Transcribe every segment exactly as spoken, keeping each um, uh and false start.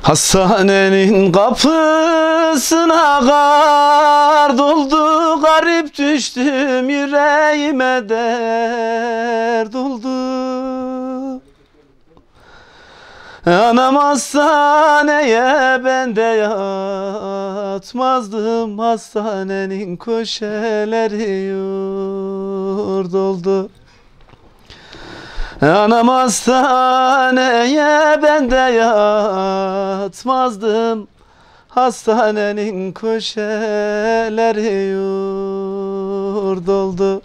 Hastanenin kapısına kar doldu, garip düştüm, yüreğime dert oldu. Anam hastaneye, ben de yatmazdım, hastanenin köşeleri yurt oldu. Anam hastaneye, ben de yatmazdım, hastanenin köşeleri yurt oldu.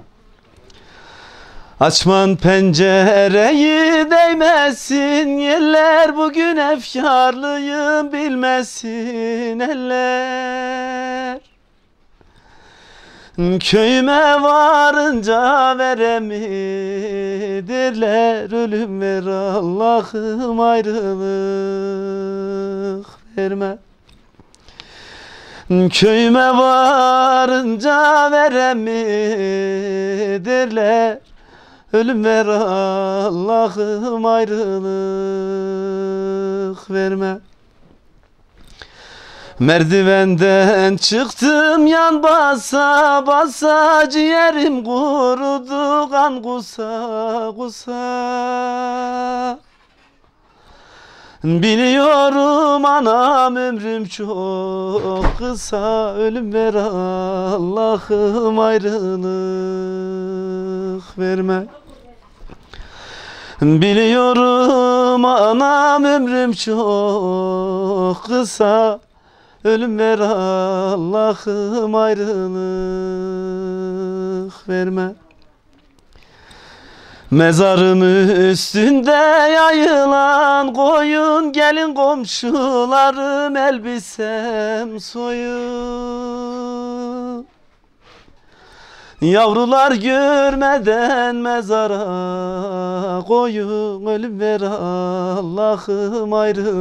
Açman pencereyi, değmesin yerler, bugün efkarlıyım, bilmesin eller. Köyüme varınca veremidirler, ölüm ver Allah'ım, ayrılık verme. Köyüme varınca veremidirler, ölüm ver Allah'ım, ayrılık verme. Merdivenden çıktım, yan basa basa, ciğerim kurudu, kan kusa kusa. Biliyorum anam, ömrüm çok kısa, ölüm ver Allah'ım, ayrılık verme. Biliyorum anam, ömrüm çok kısa, ölüm ver Allah'ım, ayrılık verme. Mezarım üstünde yayılan koyun, gelin komşularım, elbisem soyun. Yavrular görmeden mezara koyun, ölüm ver Allah'ım,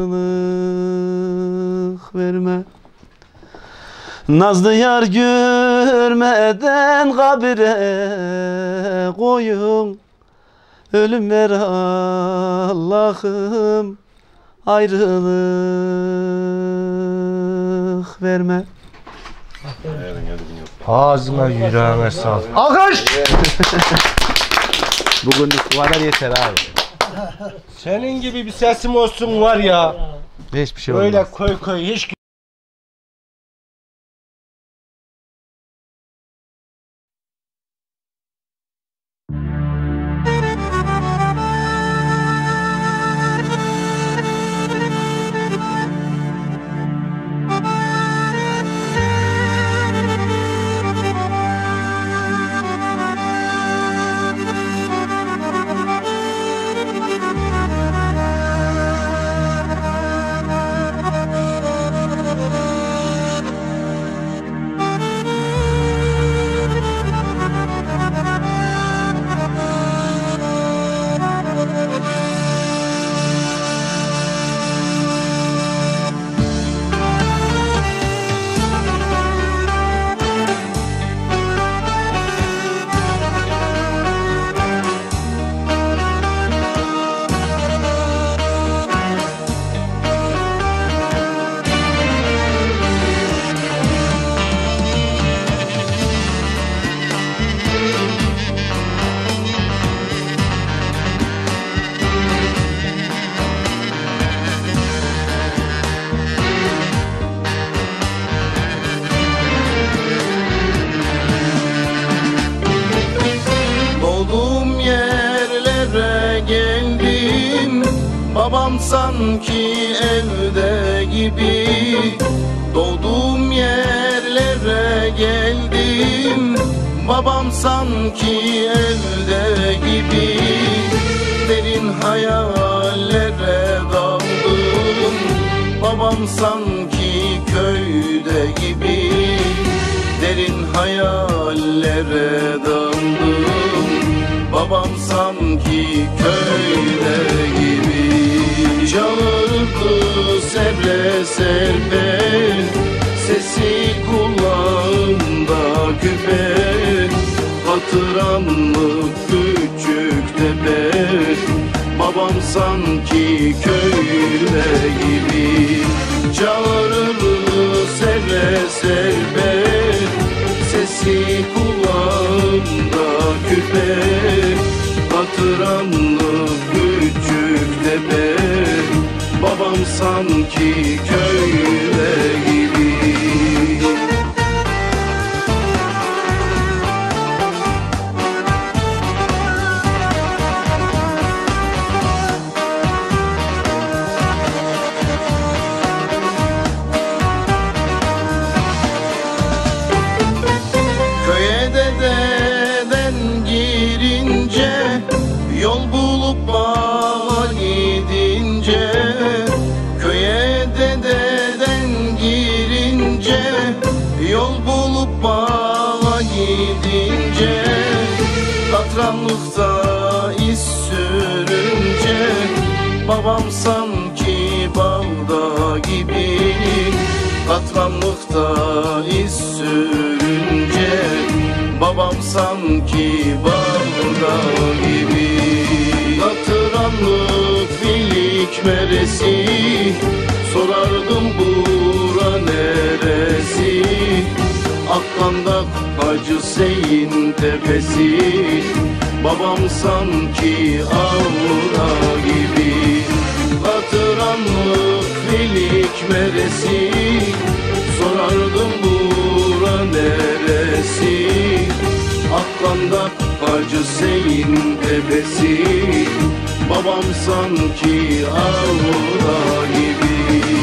ayrılık verme. Nazlı yar görmeden kabire koyun, ölüm ver Allah'ım, ayrılık verme. Ağzına yüreğine sağlık. Alkış! Bugünlük bu kadar yeter abi. Senin gibi bir sesim olsun var ya. Hiçbir şey olmaz. Böyle koy koy hiç. Babam sanki evde gibi, doğduğum yerlere geldim. Babam sanki evde gibi, derin hayallere daldım. Babam sanki köyde gibi, derin hayallere daldım. Babam sanki köyde gibi, çağırdı serpe serpe, sesi kulağımda küpe. Hatıranlık küçük tepe, babam sanki köyde gibi. Çağırır seve seve, sesi kulağımda küpe. Hatıranlık küçük tepe, babam sanki köyde gibi. Köye dededen girince, yol bulup bağa gidince. Köye dededen girince, yol bulup bağa gidince. Katranlıkta iz sürünce, babam sanki bağda gibi. Katranlıkta iz sürünce, babam sanki bağda gibi. Hatıranlık filik meresi, sorardım bura neresi. Akkandak Hacı Seyin tepesi, babam sanki avra gibi. Hatıranlık filik meresi, sorardım bura neresi. Akkandak Hacı Seyin tepesi, babam sanki avra gibi.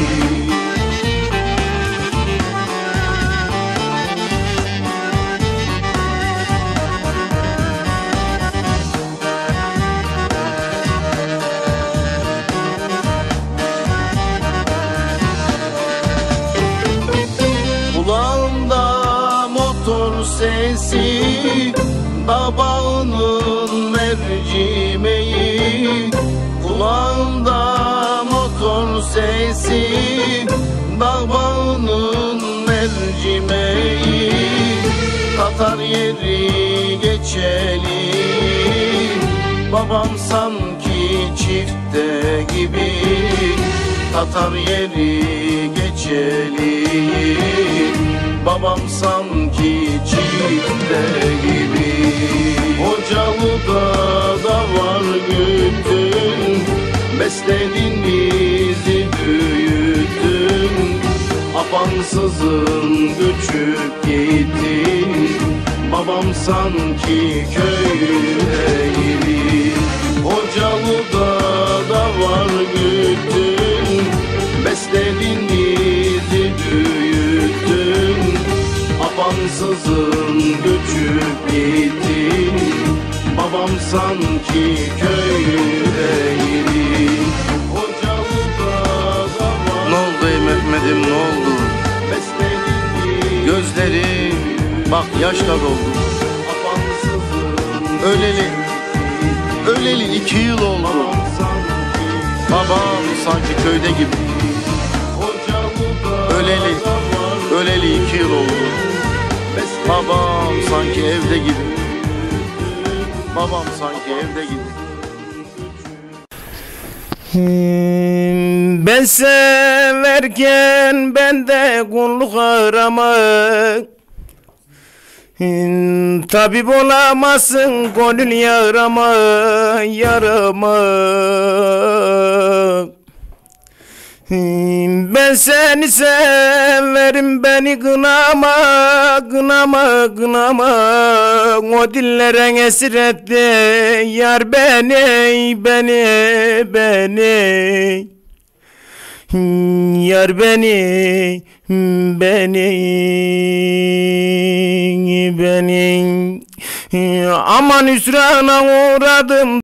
Kulağımda motor sesi, babağının mercimeği. Kulağımda motor sesi, babağının mercimeği. Katar yeri geçeli, babam sanki çifte gibi. Katar yeri geçeli, babam sanki çifte gibi. Hocalı'da da var güttün, besledin bizi büyüttün. Apansızın göçüp gittin, babam sanki köyde gibi. Hocalı'da da var güttün, besledin bizi büyüttün. Apansızın göçüp gittin, babam sanki köyde gibi. Hocalı'da da var. Ne oldu ey Mehmet'im, ne oldu? Besledin bizi, Gözlerim bak yaşla doldu. apansızın Öleli, öleli iki yıl oldu. babam sanki Babam sanki köyde gibi. Hocalı'da Öleli, da var. öleli iki yıl oldu. Babam sanki evde gibi. Babam sanki evde gibi. Ben severken bende kulluk arama. Tabip olamazsın gönül yarama, yarama. Ben seni severim, beni kınama, kınama, kınama. O dillere esir etti yar beni, beni, beni. Yar beni, beni, beni. Aman hüsrana uğradım.